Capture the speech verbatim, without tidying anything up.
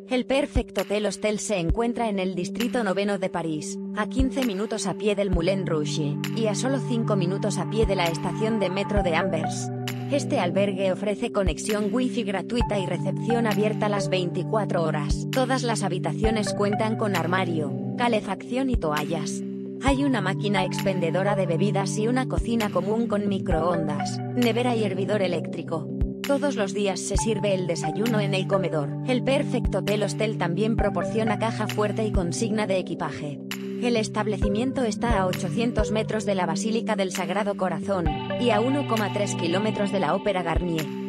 El Perfect Hotel Hostel se encuentra en el distrito noveno de París, a quince minutos a pie del Moulin Rouge, y a solo cinco minutos a pie de la estación de metro de Anvers. Este albergue ofrece conexión Wi-Fi gratuita y recepción abierta las veinticuatro horas. Todas las habitaciones cuentan con armario, calefacción y toallas. Hay una máquina expendedora de bebidas y una cocina común con microondas, nevera y hervidor eléctrico. Todos los días se sirve el desayuno en el comedor. El Perfect Hotel Hostel también proporciona caja fuerte y consigna de equipaje. El establecimiento está a ochocientos metros de la Basílica del Sagrado Corazón, y a uno coma tres kilómetros de la Ópera Garnier.